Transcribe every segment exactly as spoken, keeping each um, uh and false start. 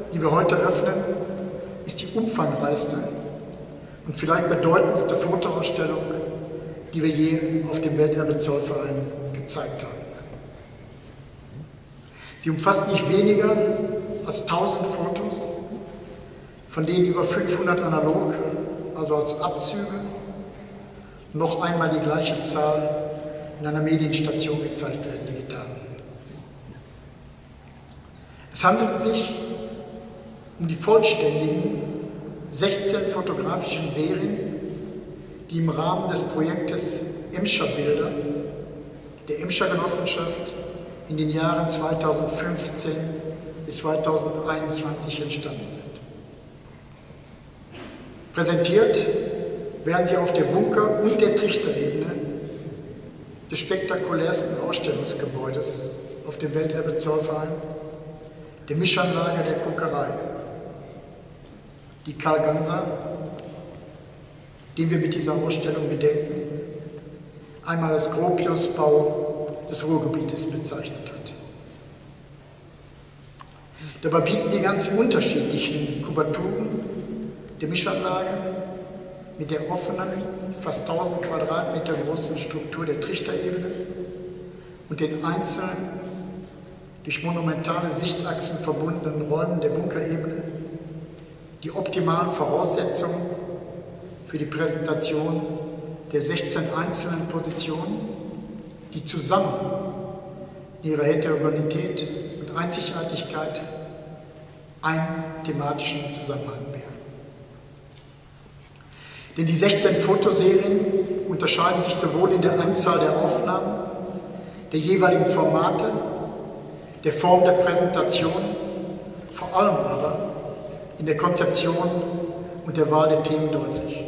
die wir heute öffnen, ist die umfangreichste und vielleicht bedeutendste Fotoausstellung, die wir je auf dem Welterbe-Zollverein gezeigt haben. Sie umfasst nicht weniger als tausend Fotos, von denen über fünfhundert analog, also als Abzüge, noch einmal die gleiche Zahl in einer Medienstation gezeigt werden, digital. Es handelt sich um die vollständigen sechzehn fotografischen Serien, die im Rahmen des Projektes Emscher Bilder der Emscher Genossenschaft in den Jahren zweitausendfünfzehn bis zweitausendeinundzwanzig entstanden sind. Präsentiert werden sie auf der Bunker- und der Trichterebene des spektakulärsten Ausstellungsgebäudes auf dem Welterbe-Zollverein, der Mischanlage der Kokerei, die Karl Ganser, den wir mit dieser Ausstellung gedenken, einmal als Gropiusbau des Ruhrgebietes bezeichnet hat. Dabei bieten die ganz unterschiedlichen Kubaturen der Mischanlage mit der offenen, fast tausend Quadratmeter großen Struktur der Trichterebene und den einzelnen, durch monumentale Sichtachsen verbundenen Räumen der Bunkerebene die optimalen Voraussetzungen für die Präsentation der sechzehn einzelnen Positionen, die zusammen in ihrer Heterogenität und Einzigartigkeit einen thematischen Zusammenhang bären. Denn die sechzehn Fotoserien unterscheiden sich sowohl in der Anzahl der Aufnahmen, der jeweiligen Formate, der Form der Präsentation, vor allem aber in der Konzeption und der Wahl der Themen deutlich.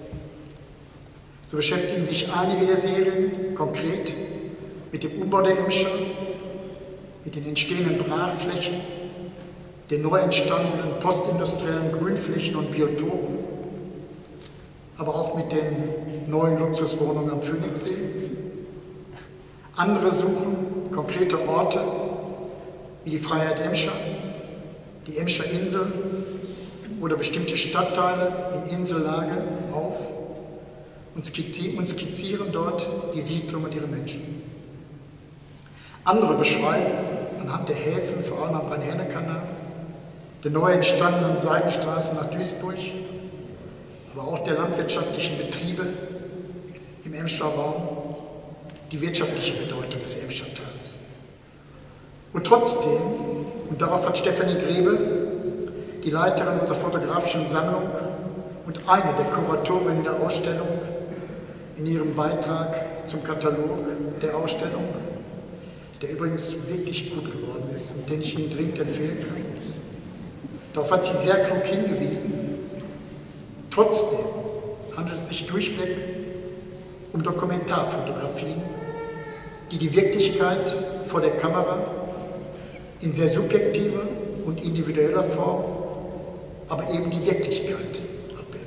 So beschäftigen sich einige der Serien konkret mit dem Umbau der Emscher, mit den entstehenden Brachflächen, den neu entstandenen postindustriellen Grünflächen und Biotopen, aber auch mit den neuen Luxuswohnungen am Phoenixsee. Andere suchen konkrete Orte wie die Freiheit Emscher, die Emscher Insel oder bestimmte Stadtteile in Insellage auf und skizzieren dort die Siedlung und ihre Menschen. Andere beschreiben anhand der Häfen, vor allem am Rhein-Herne-Kanal, der neu entstandenen Seidenstraße nach Duisburg, aber auch der landwirtschaftlichen Betriebe im Emscher Raum, die wirtschaftliche Bedeutung des Emschertals. Und trotzdem, und darauf hat Stefanie Grebe, die Leiterin unserer fotografischen Sammlung und eine der Kuratorinnen der Ausstellung, in ihrem Beitrag zum Katalog der Ausstellung, der übrigens wirklich gut geworden ist und den ich Ihnen dringend empfehlen kann. Darauf hat sie sehr klug hingewiesen. Trotzdem handelt es sich durchweg um Dokumentarfotografien, die die Wirklichkeit vor der Kamera in sehr subjektiver und individueller Form, aber eben die Wirklichkeit abbilden.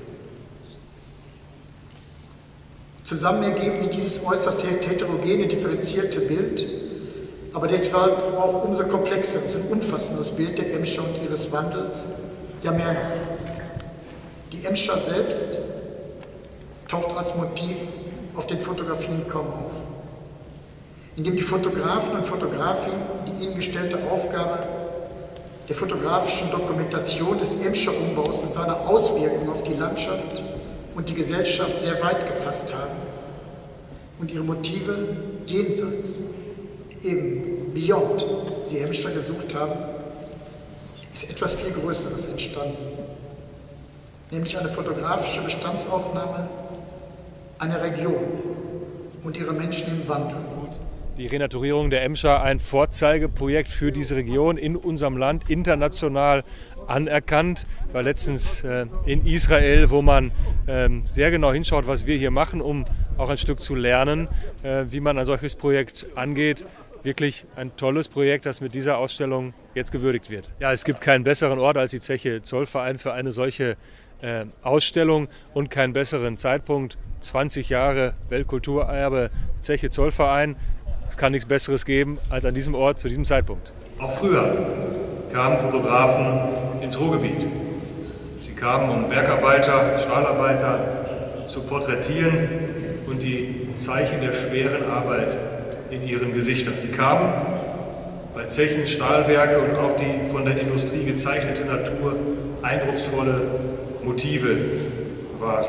Zusammen ergeben sie dieses äußerst heterogene, differenzierte Bild, aber deshalb auch umso komplexeres und umfassendes Bild der Emscher und ihres Wandels, ja mehr noch. Die Emscher selbst taucht als Motiv auf den Fotografien kaum auf, indem die Fotografen und Fotografinnen die ihnen gestellte Aufgabe der fotografischen Dokumentation des Emscher Umbaus und seiner Auswirkungen auf die Landschaft und die Gesellschaft sehr weit gefasst haben und ihre Motive jenseits, eben beyond, sie Emscher gesucht haben, ist etwas viel Größeres entstanden, nämlich eine fotografische Bestandsaufnahme einer Region und ihrer Menschen im Wandel. Die Renaturierung der Emscher, ein Vorzeigeprojekt für diese Region in unserem Land, international anerkannt. Ich war letztens äh, in Israel, wo man äh, sehr genau hinschaut, was wir hier machen, um auch ein Stück zu lernen, äh, wie man ein solches Projekt angeht. Wirklich ein tolles Projekt, das mit dieser Ausstellung jetzt gewürdigt wird. Ja, es gibt keinen besseren Ort als die Zeche Zollverein für eine solche äh, Ausstellung und keinen besseren Zeitpunkt. zwanzig Jahre Weltkulturerbe Zeche Zollverein. Es kann nichts Besseres geben als an diesem Ort zu diesem Zeitpunkt. Auch früher kamen Fotografen ins Ruhrgebiet. Sie kamen, um Bergarbeiter, Stahlarbeiter zu porträtieren und die Zeichen der schweren Arbeit in ihren Gesichtern. Sie kamen, weil Zechen, Stahlwerke und auch die von der Industrie gezeichnete Natur eindrucksvolle Motive waren.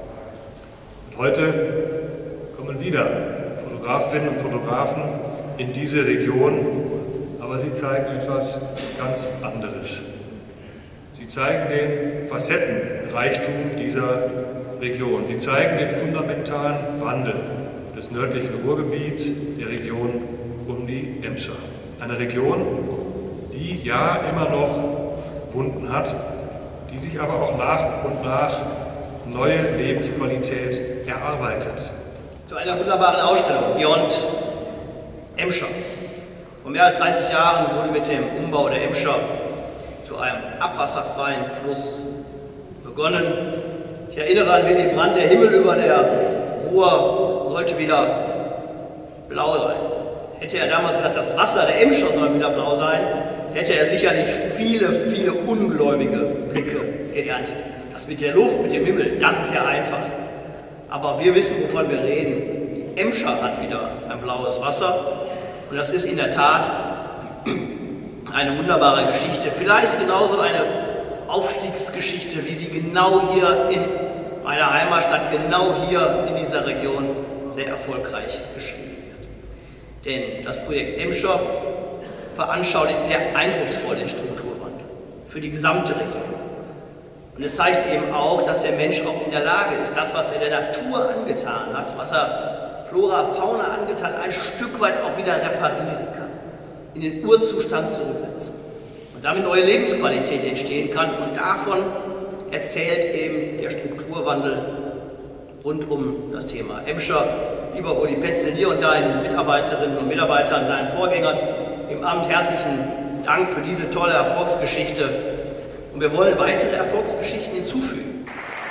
Und heute kommen wieder Fotografinnen und Fotografen in diese Region, aber sie zeigen etwas ganz anderes. Sie zeigen den Facettenreichtum dieser Region. Sie zeigen den fundamentalen Wandel des nördlichen Ruhrgebiets, der Region um die Emscher. Eine Region, die ja immer noch Wunden hat, die sich aber auch nach und nach neue Lebensqualität erarbeitet. Zu einer wunderbaren Ausstellung, Beyond Emscher. Vor mehr als dreißig Jahren wurde mit dem Umbau der Emscher zu einem abwasserfreien Fluss begonnen. Ich erinnere an Willy Brandt, der Himmel über der Ruhr sollte wieder blau sein. Hätte er damals gesagt, das Wasser der Emscher soll wieder blau sein, hätte er sicherlich viele, viele ungläubige Blicke geerntet. Das mit der Luft, mit dem Himmel, das ist ja einfach. Aber wir wissen, wovon wir reden. Die Emscher hat wieder ein blaues Wasser und das ist in der Tat eine wunderbare Geschichte. Vielleicht genauso eine Aufstiegsgeschichte, wie sie genau hier in meiner Heimatstadt, genau hier in dieser Region sehr erfolgreich geschrieben wird. Denn das Projekt Emscher veranschaulicht sehr eindrucksvoll den Strukturwandel für die gesamte Region. Und es zeigt eben auch, dass der Mensch auch in der Lage ist, das, was er der Natur angetan hat, was er Flora, Fauna angetan hat, ein Stück weit auch wieder reparieren kann, in den Urzustand zurücksetzen und damit neue Lebensqualität entstehen kann. Und davon erzählt eben der Strukturwandel rund um das Thema Emscher. Lieber Uli Petzel, dir und deinen Mitarbeiterinnen und Mitarbeitern, deinen Vorgängern im Amt herzlichen Dank für diese tolle Erfolgsgeschichte. Und wir wollen weitere Erfolgsgeschichten hinzufügen.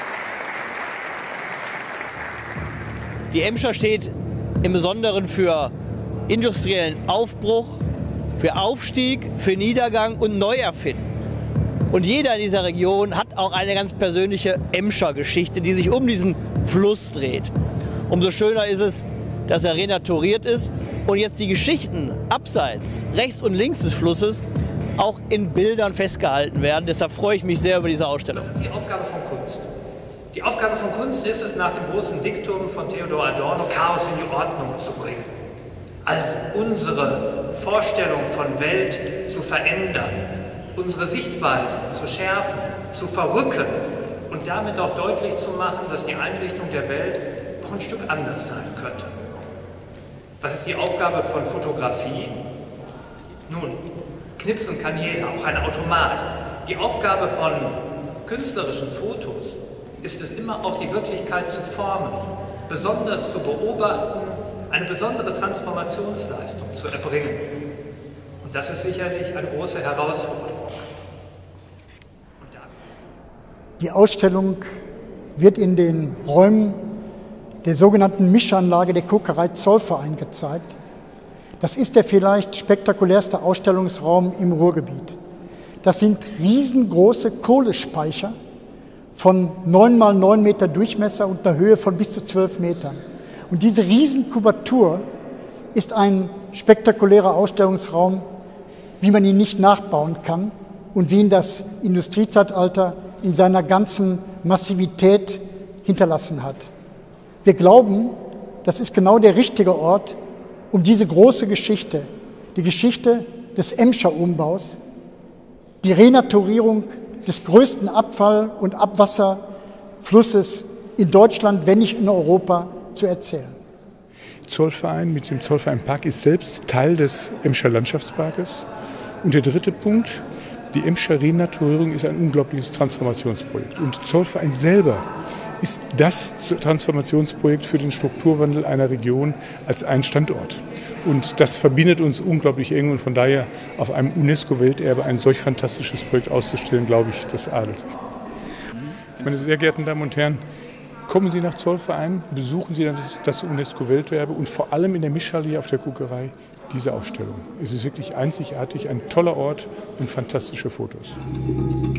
Die Emscher steht im Besonderen für industriellen Aufbruch, für Aufstieg, für Niedergang und Neuerfinden. Und jeder in dieser Region hat auch eine ganz persönliche Emscher-Geschichte, die sich um diesen Fluss dreht. Umso schöner ist es, dass er renaturiert ist und jetzt die Geschichten abseits, rechts und links des Flusses auch in Bildern festgehalten werden. Deshalb freue ich mich sehr über diese Ausstellung. Das ist die Aufgabe von Kunst. Die Aufgabe von Kunst ist es, nach dem großen Diktum von Theodor Adorno, Chaos in die Ordnung zu bringen. Also unsere Vorstellung von Welt zu verändern, unsere Sichtweisen zu schärfen, zu verrücken und damit auch deutlich zu machen, dass die Einrichtung der Welt auch ein Stück anders sein könnte. Was ist die Aufgabe von Fotografie? Nun, knipsen kann jeder, auch ein Automat. Die Aufgabe von künstlerischen Fotos ist es immer auch, die Wirklichkeit zu formen, besonders zu beobachten, eine besondere Transformationsleistung zu erbringen. Und das ist sicherlich eine große Herausforderung. Die Ausstellung wird in den Räumen der sogenannten Mischanlage der Kokerei Zollverein gezeigt. Das ist der vielleicht spektakulärste Ausstellungsraum im Ruhrgebiet. Das sind riesengroße Kohlespeicher von neun mal neun Meter Durchmesser und einer Höhe von bis zu zwölf Metern. Und diese Riesenkubatur ist ein spektakulärer Ausstellungsraum, wie man ihn nicht nachbauen kann und wie ihn das Industriezeitalter in seiner ganzen Massivität hinterlassen hat. Wir glauben, das ist genau der richtige Ort, um diese große Geschichte, die Geschichte des Emscher-Umbaus, die Renaturierung des größten Abfall- und Abwasserflusses in Deutschland, wenn nicht in Europa, zu erzählen. Zollverein mit dem Zollverein Park ist selbst Teil des Emscher Landschaftsparkes. Und der dritte Punkt, die Emscher Renaturierung ist ein unglaubliches Transformationsprojekt. Und Zollverein selber ist das Transformationsprojekt für den Strukturwandel einer Region als ein Standort. Und das verbindet uns unglaublich eng und von daher auf einem UNESCO-Welterbe ein solch fantastisches Projekt auszustellen, glaube ich, das adelt sich. Meine sehr geehrten Damen und Herren, kommen Sie nach Zollverein, besuchen Sie das UNESCO-Welterbe und vor allem in der Mischhalle hier auf der Kokerei diese Ausstellung. Es ist wirklich einzigartig, ein toller Ort und fantastische Fotos.